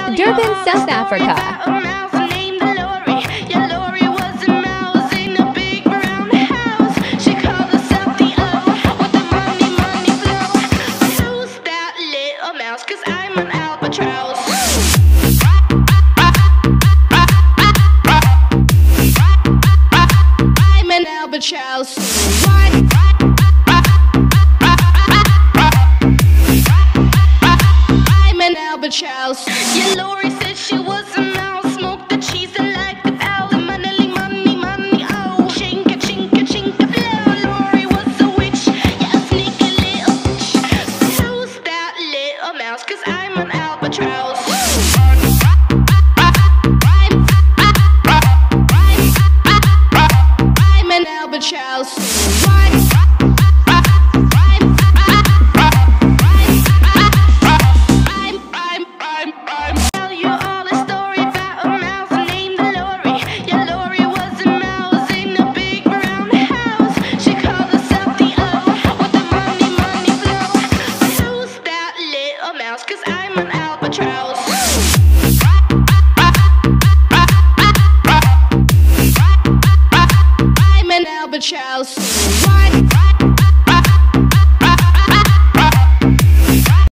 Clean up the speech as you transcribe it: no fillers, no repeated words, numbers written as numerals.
Durban, South Africa. Cause I'm an albatross. I'm an albatross. I'm an albatross. Yeah, Lori said she was a mouse. Smoked the cheese and like the owl. Money, money, money, oh. Chinka, chinka, chinka, blow. Lori was a witch. Yeah, a sneaky little bitch. So who's that little mouse? Cause I'm an albatross. I'm an albatross. Tell you all a story about a mouse named Lori. Yeah, Lori was a mouse in a big brown house. She called herself the O with the money, money flow. But who's that little mouse? Cause I'm an albatross. I'm an albatross.